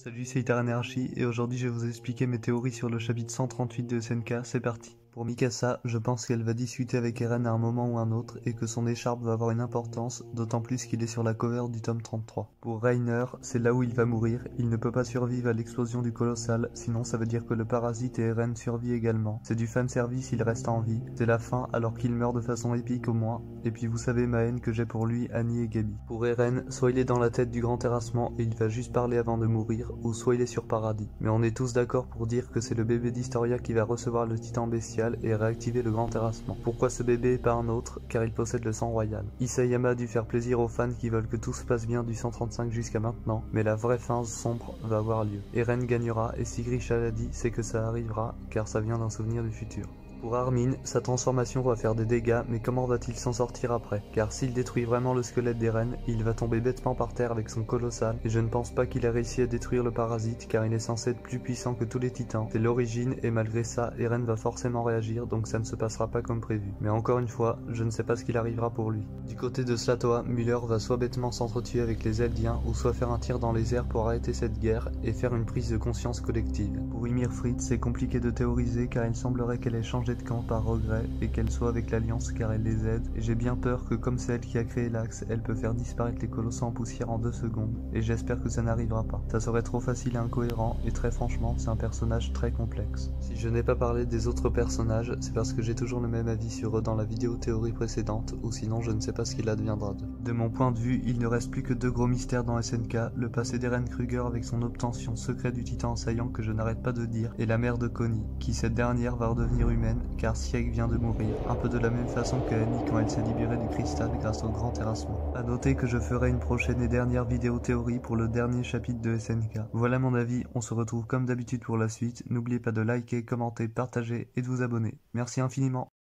Salut, c'est Itaranarchi et aujourd'hui je vais vous expliquer mes théories sur le chapitre 138 de SNK, c'est parti. Pour Mikasa, je pense qu'elle va discuter avec Eren à un moment ou un autre et que son écharpe va avoir une importance, d'autant plus qu'il est sur la cover du tome 33. Pour Reiner, c'est là où il va mourir, il ne peut pas survivre à l'explosion du colossal, sinon ça veut dire que le parasite et Eren survit également. C'est du fanservice, il reste en vie, c'est la fin alors qu'il meurt de façon épique au moins, et puis vous savez ma haine que j'ai pour lui, Annie et Gabi. Pour Eren, soit il est dans la tête du grand terrassement et il va juste parler avant de mourir, ou soit il est sur Paradis. Mais on est tous d'accord pour dire que c'est le bébé d'Historia qui va recevoir le titan bestial et réactiver le grand terrassement. Pourquoi ce bébé et pas un autre? Car il possède le sang royal. Isayama a dû faire plaisir aux fans qui veulent que tout se passe bien du 135 jusqu'à maintenant, mais la vraie fin sombre va avoir lieu. Eren gagnera et si Grisha l'a dit, c'est que ça arrivera, car ça vient d'un souvenir du futur. Pour Armin, sa transformation va faire des dégâts, mais comment va-t-il s'en sortir après? Car s'il détruit vraiment le squelette d'Eren, il va tomber bêtement par terre avec son colossal, et je ne pense pas qu'il ait réussi à détruire le parasite, car il est censé être plus puissant que tous les titans. C'est l'origine, et malgré ça, Eren va forcément réagir, donc ça ne se passera pas comme prévu. Mais encore une fois, je ne sais pas ce qu'il arrivera pour lui. Du côté de Slatoa, Müller va soit bêtement s'entretuer avec les Eldiens, ou soit faire un tir dans les airs pour arrêter cette guerre, et faire une prise de conscience collective. Pour Ymir Fritz, c'est compliqué de théoriser, car il semblerait qu'elle ait changé de camp par regret et qu'elle soit avec l'Alliance car elle les aide, et j'ai bien peur que comme c'est elle qui a créé l'Axe, elle peut faire disparaître les colossaux en poussière en 2 secondes, et j'espère que ça n'arrivera pas. Ça serait trop facile et incohérent, et très franchement, c'est un personnage très complexe. Si je n'ai pas parlé des autres personnages, c'est parce que j'ai toujours le même avis sur eux dans la vidéo théorie précédente, ou sinon je ne sais pas ce qu'il adviendra d'eux. De mon point de vue, il ne reste plus que 2 gros mystères dans SNK, le passé d'Eren Kruger avec son obtention secrète du titan assaillant que je n'arrête pas de dire, et la mère de Connie, qui cette dernière va redevenir humaine, car Sieg vient de mourir, un peu de la même façon que Annie quand elle s'est libérée du cristal grâce au grand terrassement. A noter que je ferai une prochaine et dernière vidéo théorie pour le dernier chapitre de SNK. Voilà mon avis, on se retrouve comme d'habitude pour la suite, n'oubliez pas de liker, commenter, partager et de vous abonner. Merci infiniment.